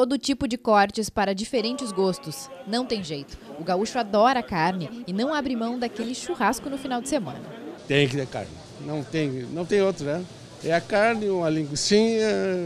Todo tipo de cortes para diferentes gostos. Não tem jeito. O gaúcho adora carne e não abre mão daquele churrasco no final de semana. Tem que ter carne. Não tem outro, né? É a carne, uma linguicinha,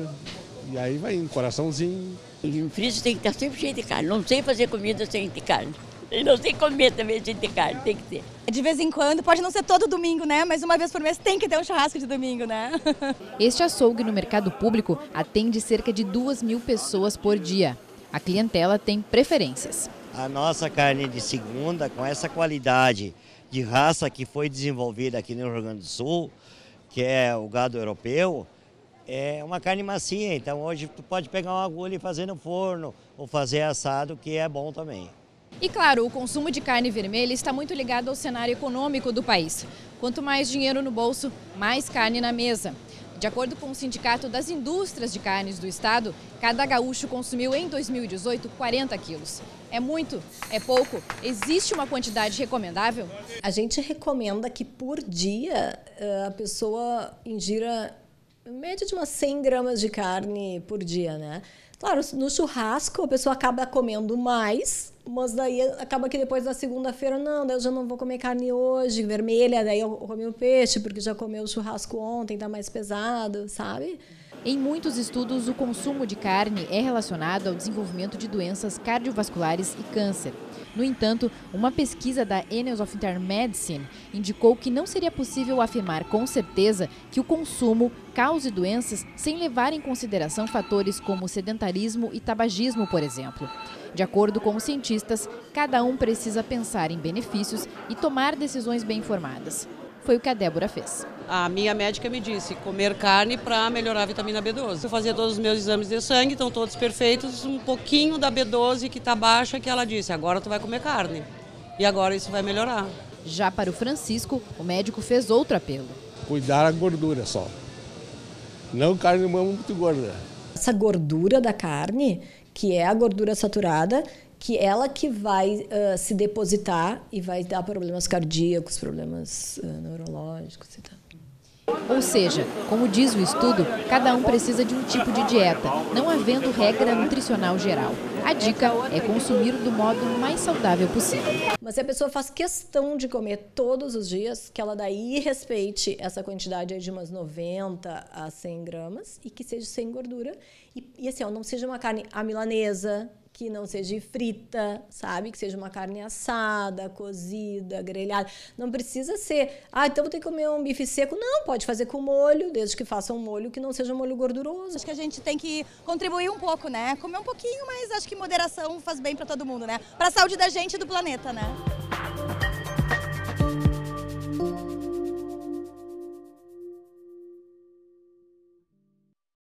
e aí vai um coraçãozinho. E o freezer tem que estar sempre cheio de carne. Não sei fazer comida sem ter carne. E não sei comer também sem ter carne, tem que ter. De vez em quando, pode não ser todo domingo, né? Mas uma vez por mês tem que ter um churrasco de domingo, né? Este açougue no mercado público atende cerca de 2.000 pessoas por dia. A clientela tem preferências. A nossa carne de segunda, com essa qualidade de raça que foi desenvolvida aqui no Rio Grande do Sul, que é o gado europeu, é uma carne macia. Então hoje tu pode pegar uma agulha e fazer no forno ou fazer assado, que é bom também. E claro, o consumo de carne vermelha está muito ligado ao cenário econômico do país. Quanto mais dinheiro no bolso, mais carne na mesa. De acordo com o Sindicato das Indústrias de Carnes do Estado, cada gaúcho consumiu em 2018 40 quilos. É muito? É pouco? Existe uma quantidade recomendável? A gente recomenda que por dia a pessoa ingira em média de umas 100 gramas de carne por dia, né? Claro, no churrasco a pessoa acaba comendo mais, mas daí acaba que depois da segunda-feira, não, daí eu já não vou comer carne hoje, vermelha, daí eu comi o peixe, porque já comeu o churrasco ontem, tá mais pesado, sabe? Em muitos estudos, o consumo de carne é relacionado ao desenvolvimento de doenças cardiovasculares e câncer. No entanto, uma pesquisa da Annals of Internal Medicine indicou que não seria possível afirmar com certeza que o consumo cause doenças sem levar em consideração fatores como sedentarismo e tabagismo, por exemplo. De acordo com os cientistas, cada um precisa pensar em benefícios e tomar decisões bem informadas. Foi o que a Débora fez. A minha médica me disse comer carne para melhorar a vitamina B12. Eu fazia todos os meus exames de sangue, estão todos perfeitos, um pouquinho da B12 que está baixa, que ela disse, agora tu vai comer carne. E agora isso vai melhorar. Já para o Francisco, o médico fez outro apelo. Cuidar a gordura só. Não carne muito gorda. Essa gordura da carne, que é a gordura saturada, que ela que vai se depositar e vai dar problemas cardíacos, problemas neurológicos e tal. Ou seja, como diz o estudo, cada um precisa de um tipo de dieta, não havendo regra nutricional geral. A dica é consumir do modo mais saudável possível. Mas se a pessoa faz questão de comer todos os dias, que ela daí respeite essa quantidade de umas 90 a 100 gramas e que seja sem gordura. E assim, não seja uma carne à milanesa, que não seja frita, sabe? Que seja uma carne assada, cozida, grelhada. Não precisa ser, então vou ter que comer um bife seco. Não, pode fazer com molho, desde que faça um molho que não seja um molho gorduroso. Acho que a gente tem que contribuir um pouco, né? Comer um pouquinho, mas acho que moderação faz bem para todo mundo, né? Para a saúde da gente e do planeta, né?